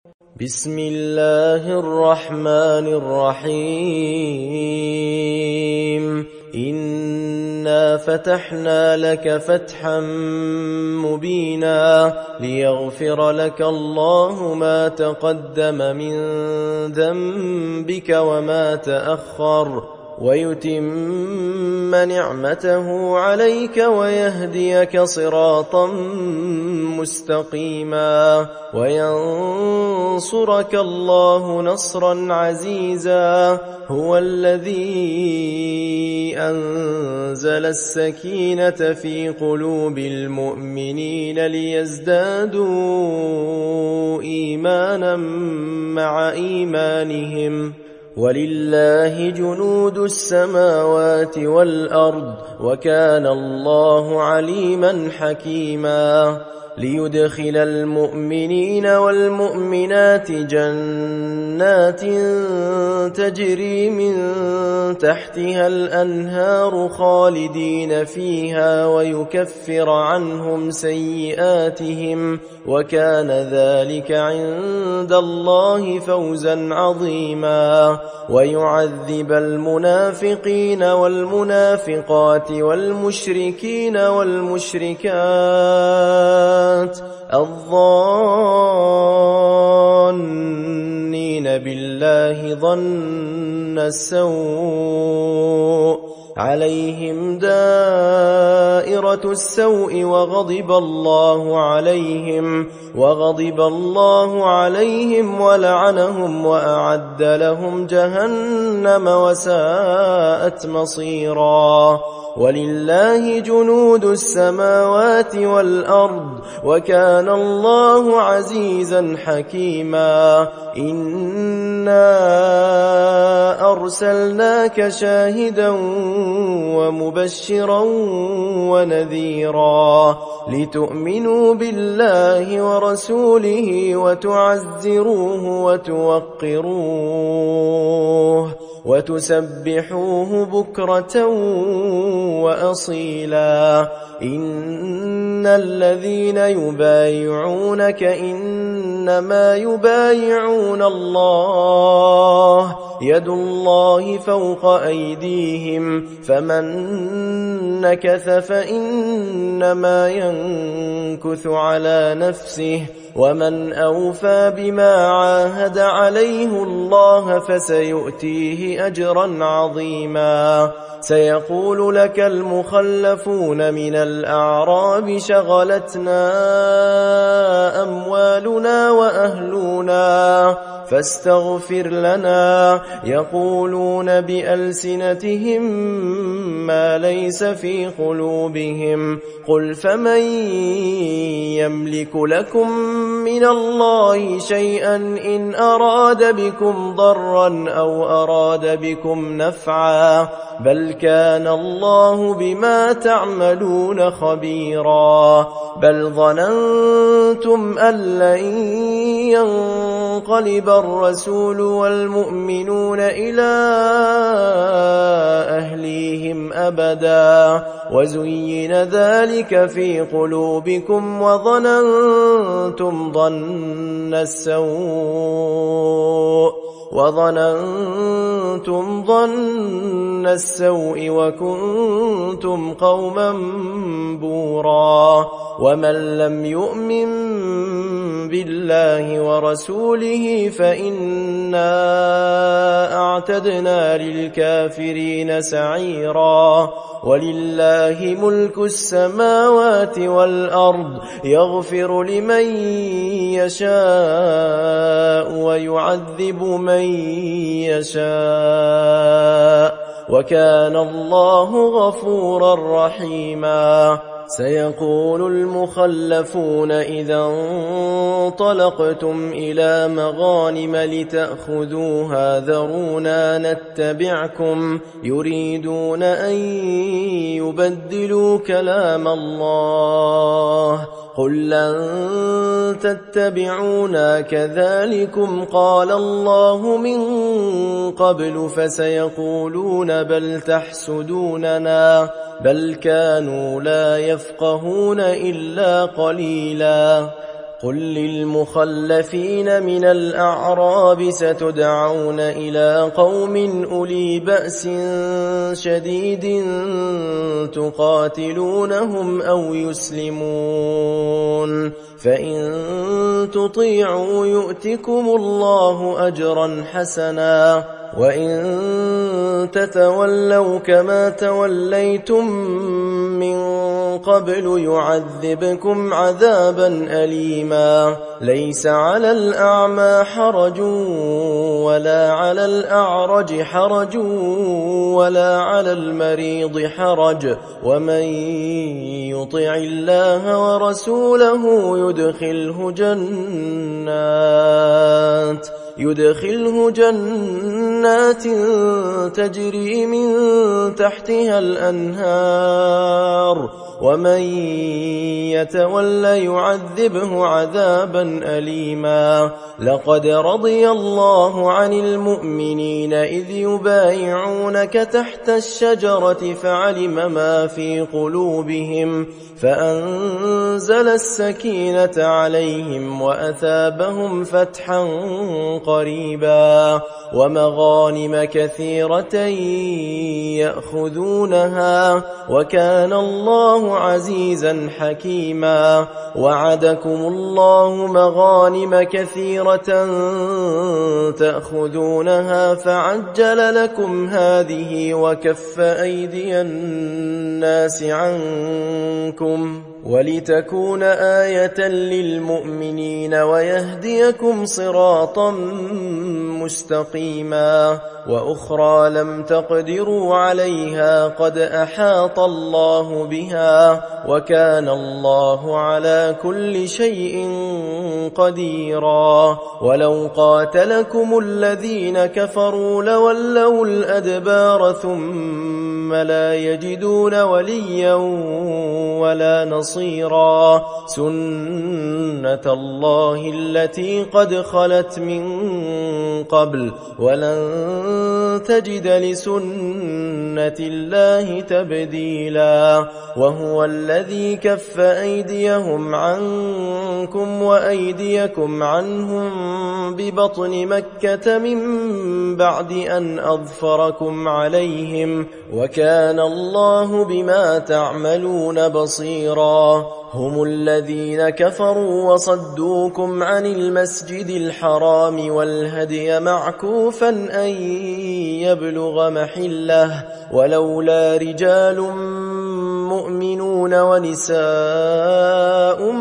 بسم الله الرحمن الرحيم إنا فتحنا لك فتحا مبينا ليغفر لك الله ما تقدم من ذنبك وما تأخر ويتم نعمته عليك ويهديك صراطا مستقيما وينصرك الله نصرا عزيزا هو الذي أنزل السكينة في قلوب المؤمنين ليزدادوا إيمانا مع إيمانهم ولله جنود السماوات والأرض وكان الله عليما حكيما ليدخل المؤمنين والمؤمنات جنات تجري من تحتها الأنهار خالدين فيها ويكفر عنهم سيئاتهم وكان ذلك عند الله فوزا عظيما ويعذب المنافقين والمنافقات والمشركين والمشركات الظانين بالله ظن السوء عليهم دائرة السوء وغضب الله عليهم ولعنهم وأعد لهم جهنم وساءت مصيرا ولله جنود السماوات والأرض وكان الله عزيزا حكيما إنا أرسلناك شاهدا ومبشرا ونذيرا لتؤمنوا بالله ورسوله وتعزروه وتوقروه وتسبحوه بكرة وأصيلا إن الذين يبايعونك إنما يبايعون الله يد الله فوق أيديهم فمن نكث فإنما ينكث على نفسه ومن أوفى بما عاهد عليه الله فسيؤتيه أجرا عظيما سيقول لك المخلفون من الأعراب شغلتنا أموالنا وأهلنا فاستغفر لنا يقولون بألسنتهم ما ليس في قلوبهم قل فمن يملك لكم من الله شيئا إن أراد بكم ضرا أو أراد بكم نفعا بل كان الله بما تعملون خبيرا بل ظننتم أن لن ينقلب الرسول والمؤمنون إلى أهليهم أبدا وزين ذلك في قلوبكم وظننتم ظن السوء وكنتم قوما بورا ومن لم يؤمن بالله ورسوله فإنا أعتدنا للكافرين سعيرا ولله ملك السماوات والأرض يغفر لمن يشاء ويعذب من يشاء وكان الله غفورا رحيما سيقول المخلفون إذا انطلقتم إلى مغانم لتأخذوها ذرونا نتبعكم يريدون أن يبدلوا كلام الله قل لن تتبعونا كذلكم قال الله من قبل فسيقولون بل تحسدوننا بل كانوا لا يفقهون إلا قليلا قل للمخلفين من الأعراب ستدعون إلى قوم أولي بأس شديد تقاتلونهم أو يسلمون فإن تطيعوا يؤتكم الله أجرا حسنا وإن تتولوا كما توليتم من قبل يعذبكم عذابا أليما ليس على الأعمى حرج ولا على الأعرج حرج ولا على المريض حرج ومن يطع الله ورسوله يدخله جنات تجري من تحتها الأنهار ومن يتولى يعذبه عذابا أليما لقد رضي الله عن المؤمنين إذ يبايعونك تحت الشجرة فعلم ما في قلوبهم فأنزل السكينة عليهم وأثابهم فتحا قريبا ومغانم كثيرة يأخذونها وكان الله عزيزا حكيما وعدكم الله مغانم كثيرة تأخذونها فعجل لكم هذه وكف أيدي الناس عنكم ولتكون آية للمؤمنين ويهديكم صراطا مستقيما وأخرى لم تقدروا عليها قد أحاط الله بها وكان الله على كل شيء قديرا ولو قاتلكم الذين كفروا لولوا الأدبار ثم لا يجدون وليا ولا نصيرا سنة الله التي قد خلت من قبل ولن تجد لسنة الله تبديلا وهو الذي كف أيديهم عنكم وأيديكم عنهم ببطن مكة من بعد أن أظفركم عليهم وكان الله بما تعملون بصيرا هم الذين كفروا وصدوكم عن المسجد الحرام والهدي معكوفا أن يبلغ محله ولولا رجال مؤمنون ونساء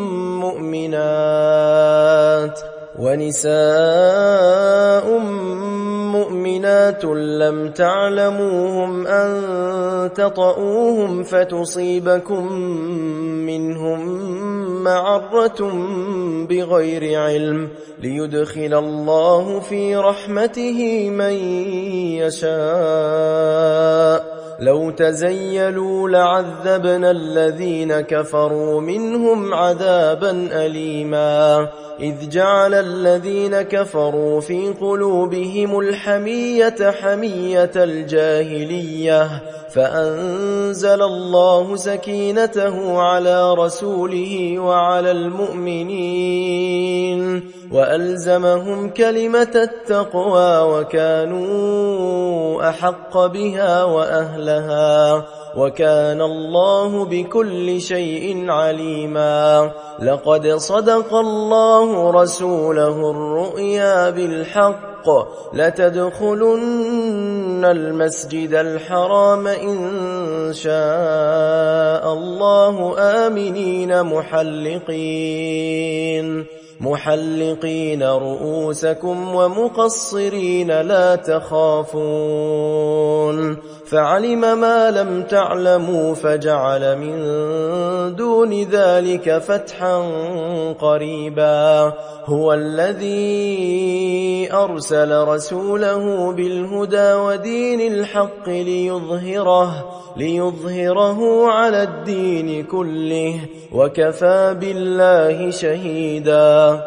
مؤمنات لم تعلموهم أن تطؤوهم فتصيبكم منهم معرة بغير علم ليدخل الله في رحمته من يشاء لو تزيلوا لعذبنا الذين كفروا منهم عذابا أليما إذ جعل الذين كفروا في قلوبهم الحمية حمية الجاهلية فأنزل الله سكينته على رسوله وعلى المؤمنين وألزمهم كلمة التقوى وكانوا أحق بها وأهلها وكان الله بكل شيء عليما لقد صدق الله رسوله الرؤيا بالحق لتدخلن المسجد الحرام إن شاء الله آمنين محلقين رؤوسكم ومقصرين لا تخافون فعلم ما لم تعلموا فجعل من دون ذلك فتحا قريبا هو الذي أرسل رسوله بالهدى ودين الحق ليظهره على الدين كله وكفى بالله شهيدا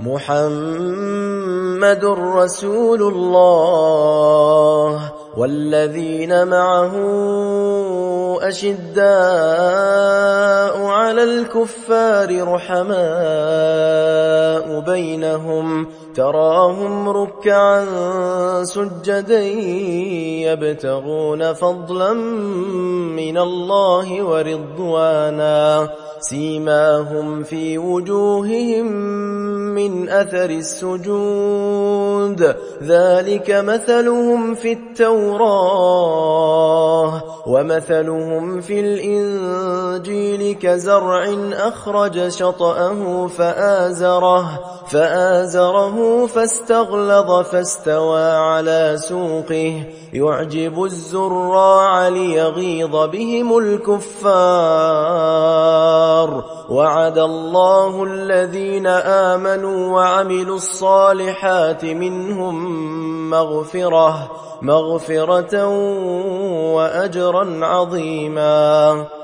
محمد رسول الله والذين معه أشداء على الكفار رحماء بينهم تراهم ركعا سجدا يبتغون فضلا من الله ورضوانا سيماهم في وجوههم من أثر السجود ذلك مثلهم في التوراة ومثلهم في الإنجيل كزرع أخرج شطأه فآزره فاستغلظ فاستوى على سوقه يعجب الزراع ليغيظ بهم الكفار وعد الله الذين آمنوا وعملوا الصالحات منهم مغفرة وأجرا عظيما.